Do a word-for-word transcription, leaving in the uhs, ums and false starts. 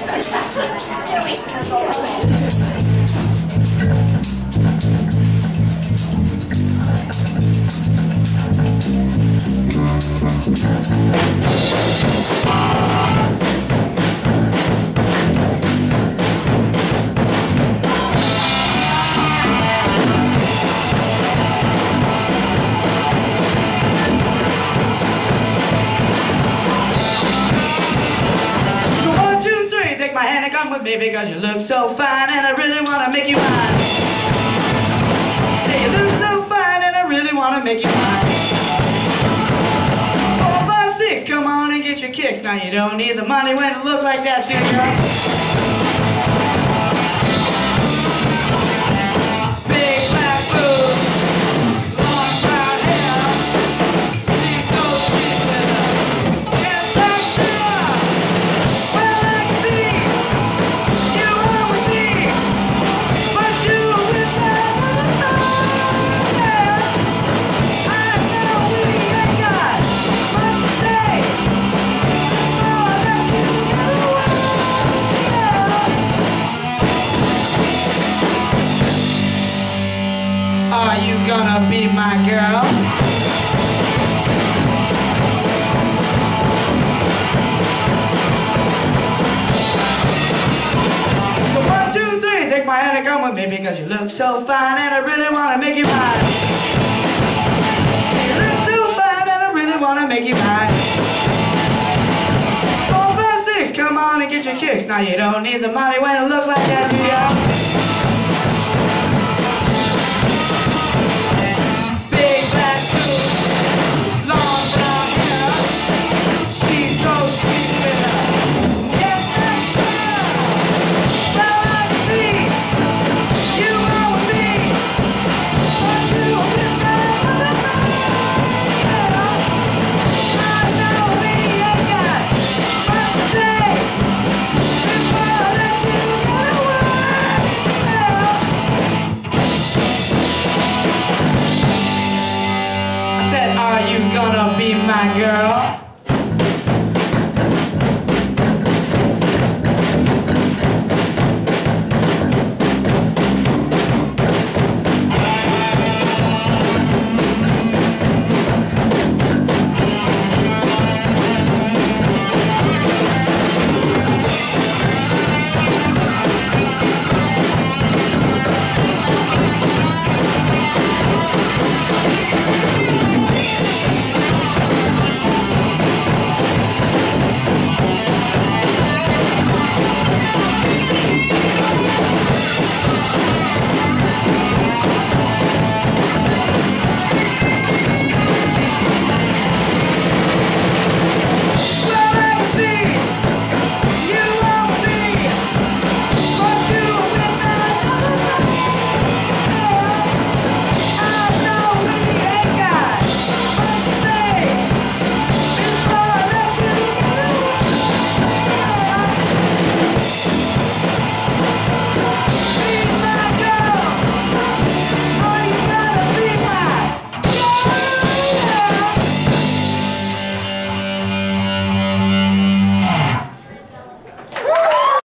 My hand and come with me because you look so fine and I really want to make you mine. Yeah, you look so fine and I really want to make you mine. Four, five, six, come on and get your kicks. Now you don't need the money when it looks like that, do you? Big black boobs, long brown hair, big gold teeth with a cat black hair. Well, I see you are with me, but you with that other. I know we ain't got much to say, so I let you get away. Are you gonna be my girl? So one, two, three, take my hand and come with me because you look so fine and I really wanna make you mine. You look so fine and I really wanna make you mine. Four, five, six, come on and get your kicks. Now you don't need the money when it looks like that, do ya? Big black boobs, long brown hair, she's so sweet.